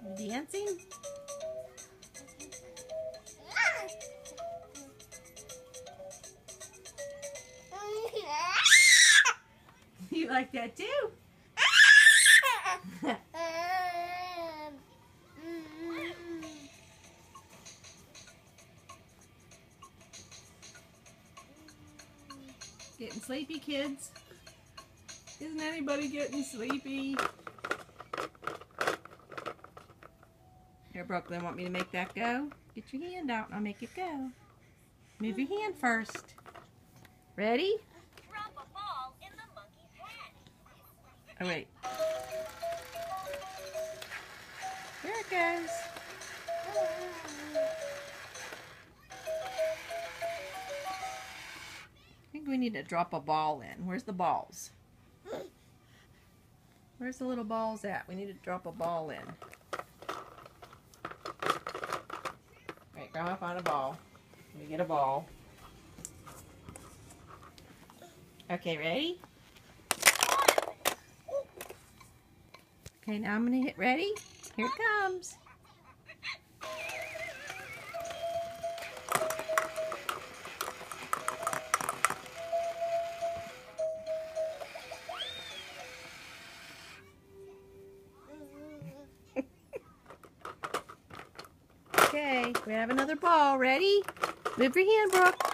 Dancing? You like that too? Getting sleepy, kids? Isn't anybody getting sleepy? Here, Brooklyn, want me to make that go? Get your hand out and I'll make it go. Move your hand first. Ready? Drop a ball in the monkey's head. Oh, wait. There it goes. I think we need to drop a ball in. Where's the balls? Where's the little balls at? We need to drop a ball in. Alright, Grandma found a ball. Let me get a ball. Okay, ready? Okay, now I'm going to hit ready. Here it comes. Okay, we have another ball. Ready? Move your hand, Brooke.